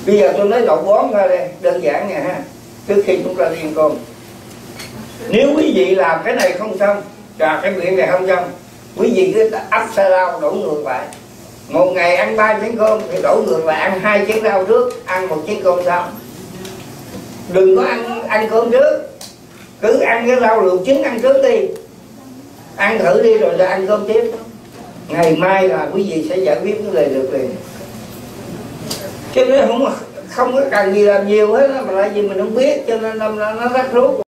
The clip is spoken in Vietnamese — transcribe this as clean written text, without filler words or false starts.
Bây giờ tôi nói đậu bón ra đây, đơn giản nè ha. Trước khi chúng ta đi ăn cơm, nếu quý vị làm cái này không xong, và cái miệng này không xong, quý vị cứ upside down, đổ ngược lại. Một ngày ăn 3 chén cơm thì đổ ngược lại ăn 2 chén rau trước, ăn 1 chén cơm sau. Đừng có ăn cơm trước, cứ ăn cái rau luộc chín ăn trước đi, ăn thử đi rồi ăn cơm tiếp. Ngày mai là quý vị sẽ giải quyết vấn đề được liền. Cho nên không có cần gì làm nhiều hết, mà tại vì mình không biết cho nên nó rắc rối.